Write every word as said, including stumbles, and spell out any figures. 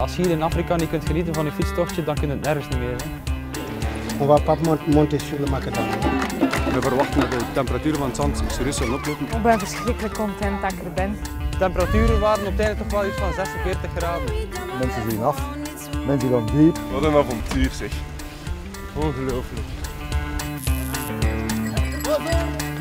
Als je hier in Afrika niet kunt genieten van je fietstochtje, dan kun je het nergens niet meer. Hè. On va pas monter sur le macadam. We verwachten dat de temperaturen van het zand serieus zullen oplopen. Ik ben verschrikkelijk content dat ik er ben. De temperaturen waren op het einde toch wel iets van zesenveertig graden. Mensen zien af, mensen gaan diep. Wat een avontuur zeg. Ongelooflijk.